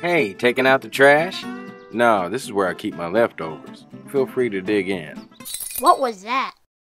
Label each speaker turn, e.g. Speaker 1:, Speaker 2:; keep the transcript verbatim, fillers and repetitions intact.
Speaker 1: Hey, taking out the trash? No, this is where I keep my leftovers. Feel free to dig in.
Speaker 2: What was that?